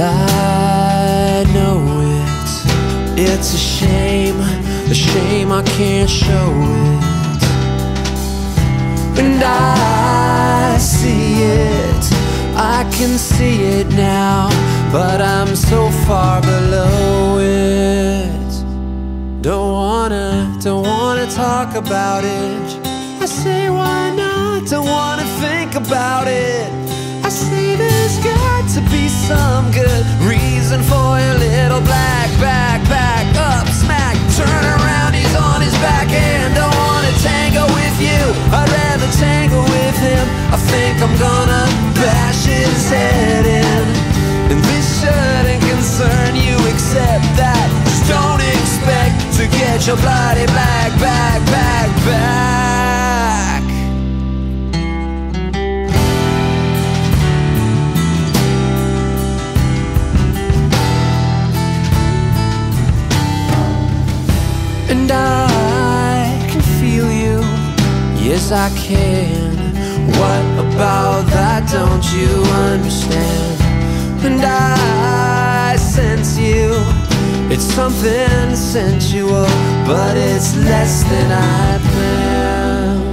I know it's a shame I can't show it. And I see it, I can see it now, but I'm so far below it. Don't wanna talk about it. I say why not, don't wanna think about it. I say there's got to be some good reason for your little black backpack up smack. Turn around, he's on his back and don't wanna tango with you. I'd rather tango with him. I think I'm gonna bash his head in. And this shouldn't concern you except that just don't expect to get your bloody black backpack back. And I can feel you, yes I can. What about that don't you understand? And I sense you, it's something sensual, but it's less than I planned.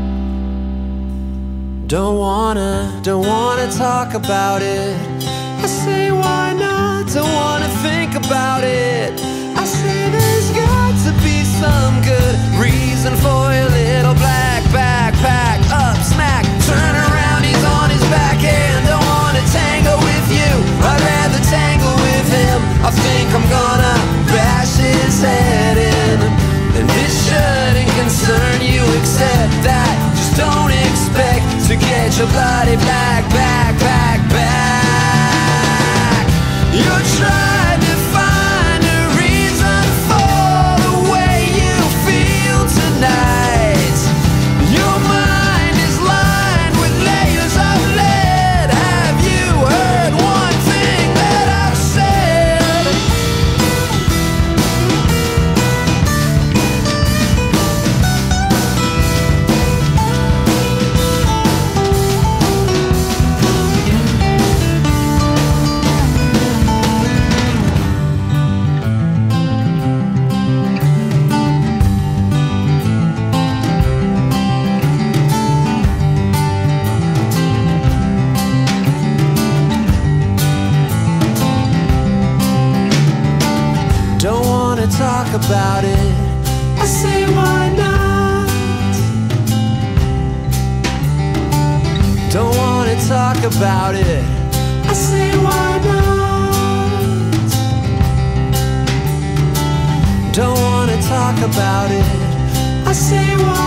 Don't wanna talk about it. I say why not, don't wanna think about it. I say there's got to be some good reason for your little black backpack up smack. Turn around, he's on his back and don't wanna tango with you. I'd rather tango with him. I think I'm gonna bash his head in. And this shouldn't concern you except that just don't expect to get your bloody black backpack back. You're trying to find a reason for the way you feel tonight. Your mind is lined with layers of lead. Have you heard one thing that I've said? Don't wanna talk about it. I say why not? Don't wanna talk about it. I say why not? Don't wanna talk about it. I say why